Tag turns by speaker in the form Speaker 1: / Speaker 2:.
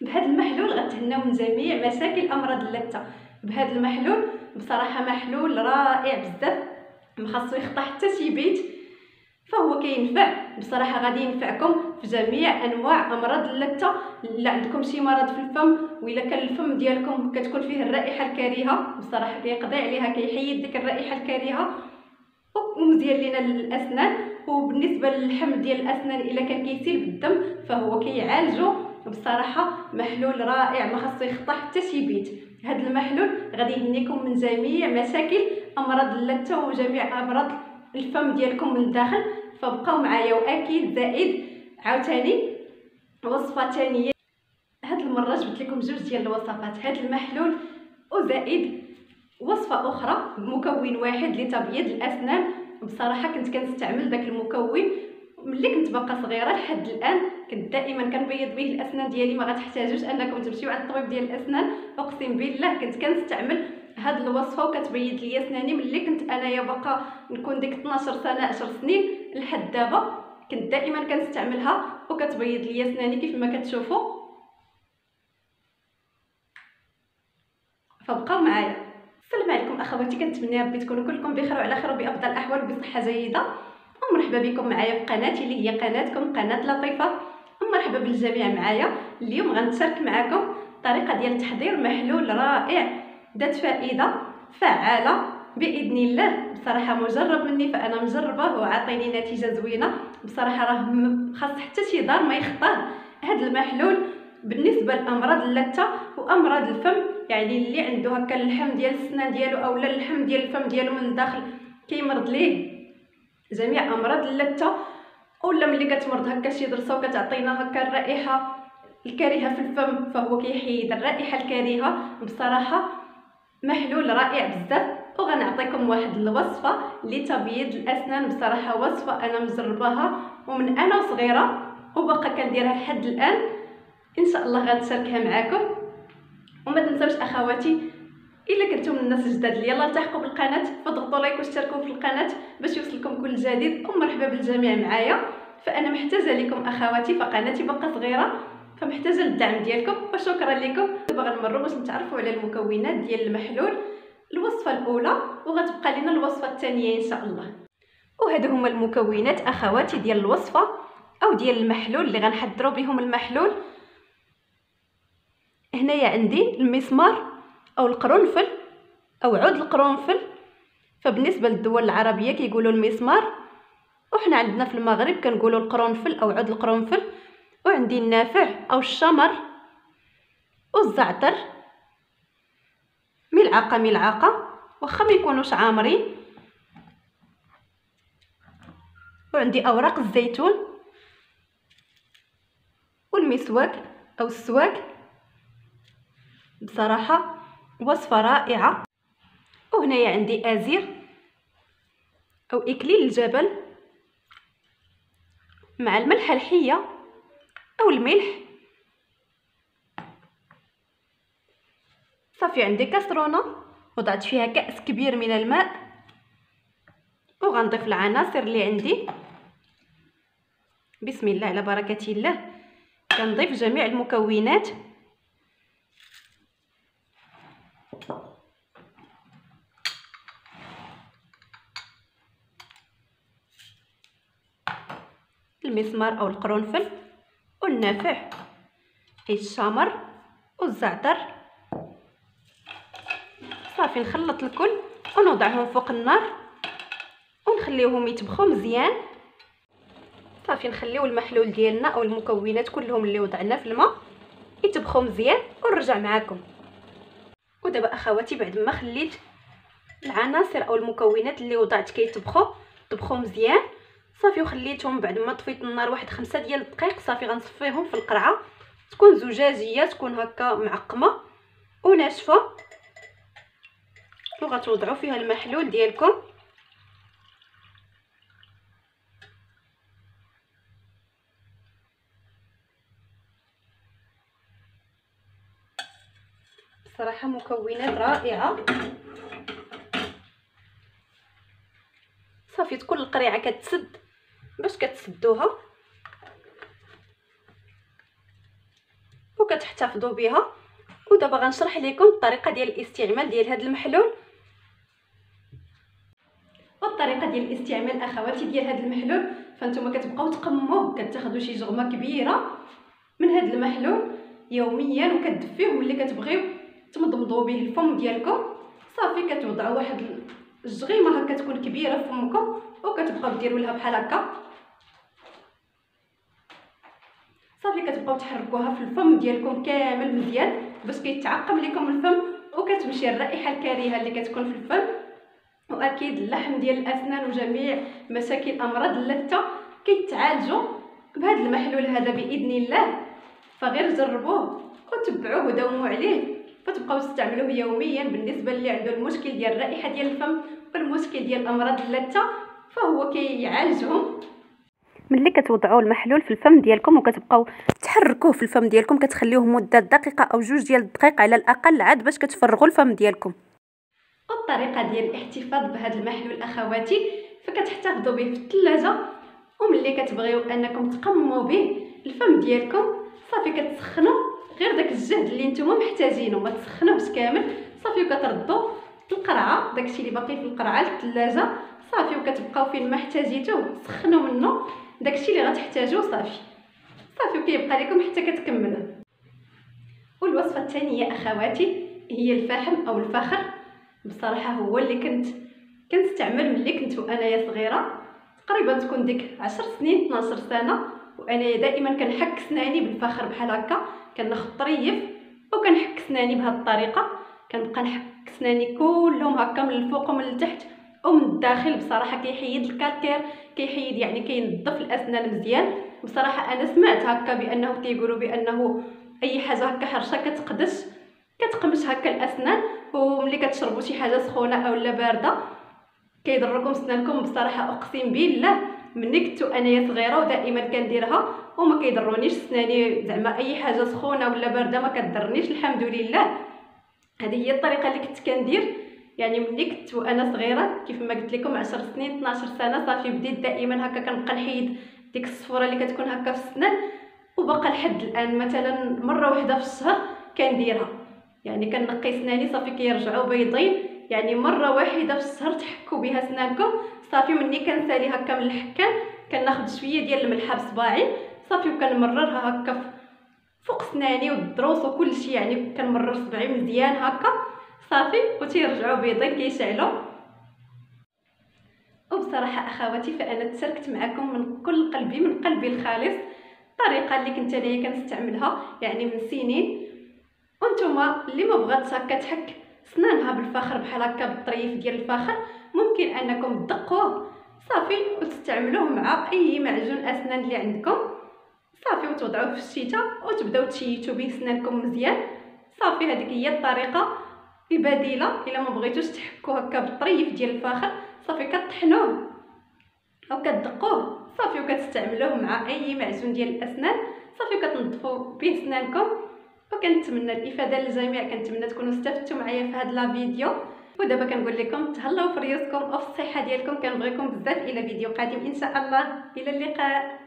Speaker 1: بهذا المحلول غتهناو من جميع مشاكل امراض اللثه. بهذا المحلول بصراحه محلول رائع بزاف، ما خاصو يخطى حتى شي بيت، فهو كينفع بصراحه، غادي ينفعكم في جميع انواع امراض اللثه. الا عندكم شي مرض في الفم، وإلا كان الفم ديالكم كتكون فيه الرائحه الكريهه، بصراحه كيقضي عليها، كيحيد ديك الرائحه الكريهه، ومزيان لينا للاسنان. وبالنسبه للحمل ديال الاسنان الا كان كيسيل بالدم فهو كيعالجو. بصراحه محلول رائع، ما خاصو يخطى حتى شي بيت. هذا المحلول غادي يهنيكم من جميع مشاكل امراض اللثه وجميع امراض الفم ديالكم من الداخل. فبقاو معايا. واكيد زائد عاوتاني وصفه ثانيه، هاد المره جبت لكم جوج ديال الوصفات، هاد المحلول وزائد وصفه اخرى بمكون واحد لتبييض الاسنان. بصراحه كنت كنستعمل داك المكون ملي كنت باقا صغيره لحد الان، كنت دائما كنبيض به الاسنان ديالي. ما غتحتاجوش انكم تمشيو عند الطبيب ديال الاسنان، اقسم بالله كنت كنستعمل هاد الوصفه وكتبيض لي اسناني ملي كنت انايا باقا نكون ديك 12 سنه 10 سنين لحد دابا. كنت دائما كنستعملها وكتبيض لي اسناني كيف ما كتشوفوا. فبقاو معايا. السلام عليكم اخواتي، كنتمنى ربي تكونوا كلكم بخير وعلى خير وبافضل الاحوال وبصحه جيده. ومرحبا بكم معايا في قناتي اللي هي قناتكم قناه لطيفه. ومرحبا بالجميع معايا. اليوم غنشارك معكم طريقه ديال تحضير محلول رائع ذات فائده فعاله باذن الله. بصراحه مجرب مني، فانا مجربه وعطيني نتيجه زوينه. بصراحه راه خاص حتى شي دار ما يخطاه هذا المحلول بالنسبه لامراض اللثه وامراض الفم. يعني اللي عنده هكا اللحم ديال السنان ديالو اولا اللحم ديال الفم ديالو من الداخل كيمرض ليه جميع امراض اللثه، اولا ملي كتمرض هكا شي ضرسه وكتعطينا هكا الرائحه الكريهه في الفم، فهو كيحيد الرائحه الكريهه. بصراحه محلول رائع بزاف. وغنعطيكم واحد الوصفه لتبييض الاسنان، بصراحه وصفه انا مجرباها ومن انا صغيره وباقا كنديرها لحد الان. ان شاء الله غنشاركها معكم. وما تنساوش اخواتي، الا كنتم من الناس الجداد اللي يلا التحقوا بالقناه فضغطوا لايك واشتركوا في القناه باش يوصلكم كل جديد. ومرحبا بالجميع معايا. فانا محتاجه لكم اخواتي، فقناتي باقا صغيره فمحتاجه للدعم ديالكم، وشكرا لكم. دابا غنمروا باش نتعرفوا على المكونات ديال المحلول. الوصفه الاولى وغتبقى لنا الوصفه الثانيه ان شاء الله. وهادو هما المكونات اخواتي ديال الوصفه او ديال المحلول اللي غنحضروا بهم المحلول. هنايا عندي المسمار او القرنفل او عود القرنفل، فبالنسبه للدول العربيه كيقولوا المسمار، وحنا عندنا في المغرب كنقولوا القرنفل او عود القرنفل. وعندي النافع او الشمر والزعتر ملعقه واخا ما يكونوش عامرين. وعندي اوراق الزيتون والمسواك او السواك. بصراحه وصفه رائعه. وهنايا عندي ازير او اكليل الجبل مع الملحه الحيه او الملح. صافي عندي كاسرونه وضعت فيها كأس كبير من الماء، وغنضيف العناصر اللي عندي. بسم الله على بركه الله. كنضيف جميع المكونات. المسمار او القرنفل والنافع الشمر والزعتر. صافي نخلط الكل ونوضعهم فوق النار ونخليوهم يطبخوا مزيان. صافي نخليو المحلول ديالنا او المكونات كلهم اللي وضعنا في الماء يطبخوا مزيان ونرجع معكم. ودابا اخواتي بعد ما خليت العناصر او المكونات اللي وضعت طبخوا مزيان، صافي وخليتهم بعد ما طفيت النار واحد 5 ديال الدقائق. صافي غنصفيهم في القرعه تكون زجاجيه، تكون هكا معقمه وناشفه، وغتوضعوا فيها المحلول ديالكم. صراحه مكونات رائعه. صافي تكون القريعه كتسد باش كتسدوها، وكتحتفظوا بها. ودابا غنشرح لكم الطريقه ديال الاستعمال ديال هذا المحلول. والطريقه ديال الاستعمال اخواتي ديال هذا المحلول، فانتم كتبقاو تقموه، كتاخذوا شي جغمه كبيره من هذا المحلول يوميا وكتدفيوه. ملي كتبغيو تمضمضوا به الفم ديالكم صافي كتوضعوا واحد الجغيمه هكا تكون كبيره في فمكم وكتبقاو ديروا لها بحال هكا صافي. كتبقاو تحركوها في الفم ديالكم كامل مزيان باش كيتعقم لكم الفم وكتمشي الرائحه الكريهه اللي كتكون في الفم. واكيد اللحم ديال الاسنان وجميع مشاكل امراض اللثه كيتعالجوا بهذا المحلول هذا باذن الله. فغير جربوه وتبعوه وداوموا عليه فتبقاو تستعملوه يوميا. بالنسبه اللي عنده المشكل ديال الرائحه ديال الفم والمشكل ديال امراض اللثه فهو كيعالجهم. ملي كتوضعوا المحلول في الفم ديالكم وكتبقاو تحركوه في الفم ديالكم كتخليوه مده دقيقه او 2 ديال الدقائق على الاقل عاد باش كتفرغوا الفم ديالكم. الطريقه ديال الاحتفاظ بهذا المحلول اخواتي، فكتحتفظوا به في الثلاجه، وملي كتبغيو انكم تقموا به الفم ديالكم صافي كتسخنوا غير داك الجهد اللي نتوما محتاجينه، ما تسخنوش كامل صافي. وكتردوا القرعه داكشي اللي باقي في القرعه للثلاجه صافي، وكتبقاو فين ما احتاجيتوه تسخنوا منه داكشي اللي غتحتاجوه صافي وكيبقى لكم حتى كتكملوا. والوصفه الثانيه اخواتي هي الفحم او الفخر. بصراحه هو اللي كنستعمل ملي كنت انايا صغيره، تقريبا تكون ديك 10 سنين 12 سنه، وانا دائما كنحك سناني بالفخر بحال هكا. كناخذ طريف وكنحك سناني بهذه الطريقه، كنبقى نحك سناني كلهم هكا من الفوق ومن التحت ومن الداخل. بصراحه كيحيد الكالكير، كيحيد يعني كينظف الاسنان مزيان. بصراحه انا سمعت هكا بانه كيقولوا بانه اي حاجه هكا حرشه كتقمش هكا الاسنان، وملي كتشربوا شي حاجه سخونه اولا بارده كيضركم سنانكم. بصراحه اقسم بالله مني كنت انايا صغيره ودائما كنديرها وما كيضرونيش سناني، زعما اي حاجه سخونه ولا بارده ما كتضرنيش الحمد لله. هذه هي الطريقه اللي كنت كندير يعني ملي كنت وانا صغيره، كيف ما قلت لكم 10 سنين 12 سنه صافي. بديت دائما هكا كنبقى نحيد ديك الصفوره اللي كتكون هكا في السنان، وبقى لحد الان مثلا مره واحده في الشهر كنديرها. يعني كنقي سناني صافي كيرجعوا بيضين، يعني مره واحده في الشهر تحكوا بها سنانكم صافي. مني كنسالي هكا من الحكان كناخذ شويه ديال الملحه بصباعي صافي وكنمررها هكا فوق سناني والضروس وكل شيء، يعني كنمرر صبعي مزيان هكا صافي وتيرجعوا بيضين كيشعلوا. وبصراحه اخواتي فانا تشاركت معكم من كل قلبي من قلبي الخالص الطريقه اللي كنت انايا كنستعملها يعني من سنين. وانتما اللي ما بغاتش هكا تحك سنانها بالفخر بحال هكا بالطريف ديال الفخر ممكن انكم تدقوه صافي وتستعملوه مع اي معجون اسنان اللي عندكم صافي، وتوضعوه في الشتاء وتبداو تشيتوا به سنانكم مزيان صافي. هذيك هي الطريقه البديله. الا ما بغيتوش تحكوا هكا بالطريف ديال الفخر صافي كطحنوه او كتدقوه صافي وكتستعملوه مع اي معجون ديال الاسنان صافي وكتنظفوا به سنانكم. وكنتمنى الافاده للجميع، كنتمنى تكونوا استفدتوا معايا في هذا الفيديو. ودابا كنقول لكم تهلاو في ريوسكم وفي الصحه ديالكم. كنبغيكم بزاف. الى فيديو قادم ان شاء الله، الى اللقاء.